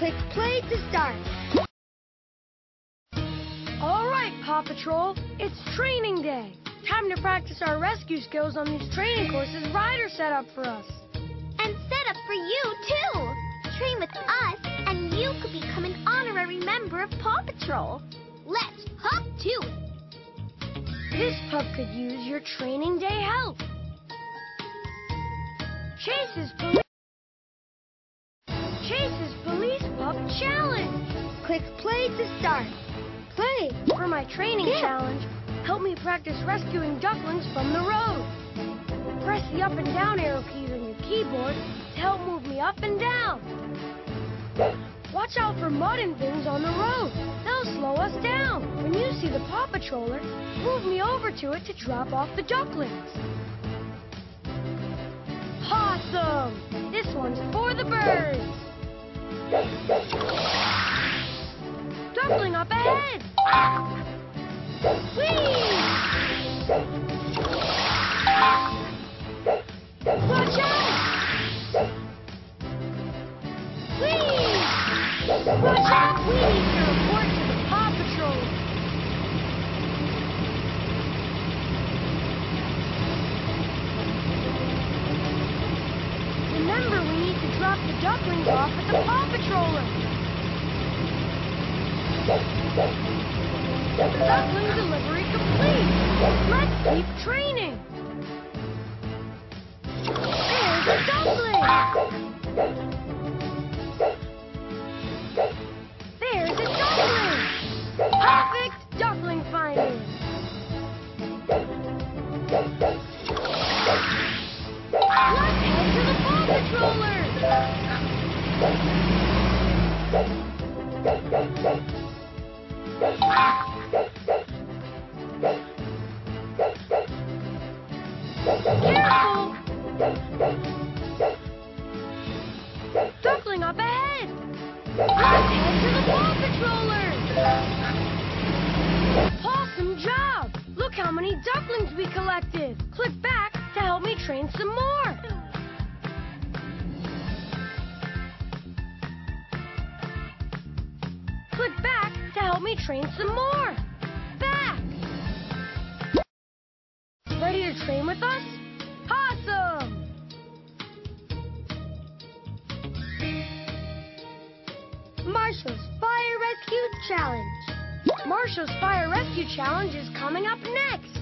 Click play to start. All right, Paw Patrol, it's training day. Time to practice our rescue skills on these training courses Ryder set up for us. And set up for you, too. Train with us, and you could become an honorary member of Paw Patrol. Let's hop to it. This pup could use your training day help. Chase's Police Pup Challenge. Click play to start. Play. For my training challenge, help me practice rescuing ducklings from the road. Press the up and down arrow keys on your keyboard to help move me up and down. Watch out for mud and things on the road. They'll slow us down. When you see the Paw Patroller, move me over to it to drop off the ducklings. Awesome! This one's for the birds. Duckling up ahead. Whee! Watch out! Whee! Watch out! We need to report to the Paw Patrol. Remember, we need to drop the ducklings off at the Paw Patroller. Duckling delivery complete. Let's keep training. There's a duckling. There's a duckling. Perfect duckling finding. Let's head to the Paw Patroller. Careful! Duckling up ahead! Let's head to the Paw Patroller! Awesome job! Look how many ducklings we collected! Click back to help me train some more! Click back to help me train some more! Back! Ready to train with us? Awesome! Marshall's Fire Rescue Challenge. Marshall's Fire Rescue Challenge is coming up next.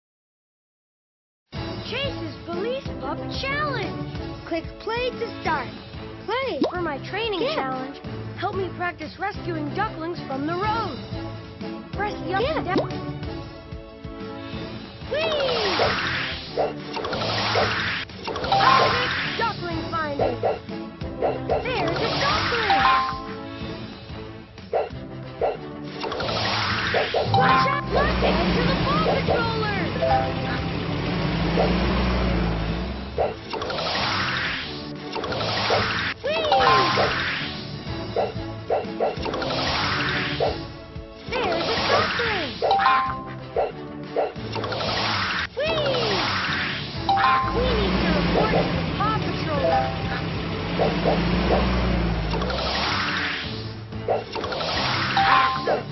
Chase's Police Pup Challenge. Click play to start. Play. For my training challenge, help me practice rescuing ducklings from the road. Press the up and down. Whee! Perfect duckling finding. There's a duckling. Watch out! Let's head to the Paw Patroller. Whee! There's a duckling. Whee! We need to report to the Paw Patrol. Awesome!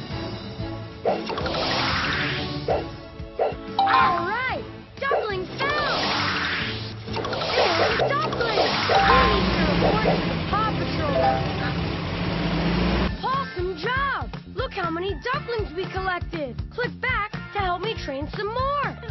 All right, duckling found. There's a duckling. We need to report to the Paw Patrol. Awesome job! Look how many ducklings we collected. Click back to help me train some more.